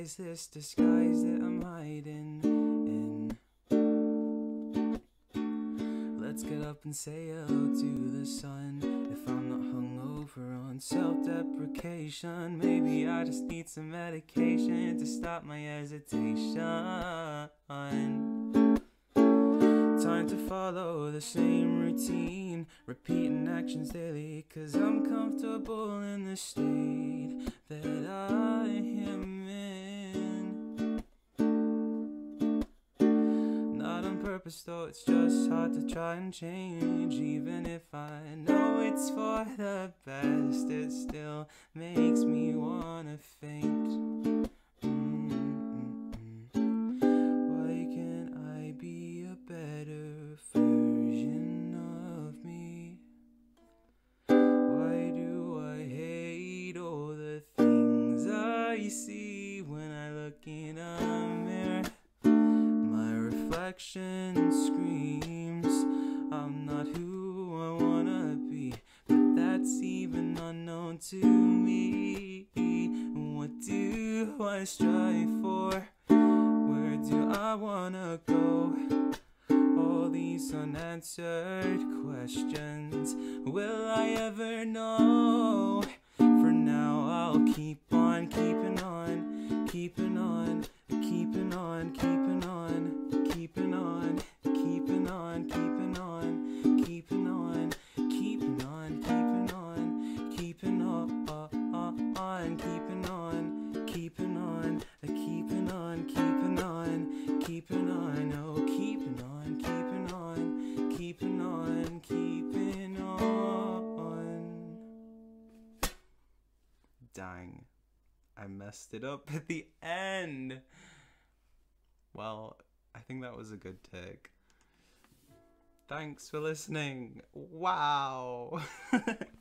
is this disguise that I'm hiding in? Let's get up and say hello to the sun. If I'm not hungover on self-deprecation, maybe I just need some medication to stop my hesitation. Time to follow the same routine, repeating actions daily, 'cause I'm comfortable in the state that I am in. Not on purpose though, it's just hard to try and change. Even if I know it's for the best, it still makes me wanna faint. Why can't I be a better version of me? Why do I hate all the things I see when I look in a mirror? My reflection screams, I'm not who I wanna be, but that's even unknown to me. What do I strive for? Where do I wanna go? All these unanswered questions, will I ever know? For now I'll keep on keeping on, keeping on, keeping on, keeping on, keeping on, keeping on, keeping on, keeping on, keeping on, keeping on, keeping on, keeping on, keeping on, keeping on, keeping on, keeping on, oh, keeping on, keeping on, keeping on, keeping on. Dang, I messed it up at the end. Well, I think that was a good take. Thanks for listening. Wow.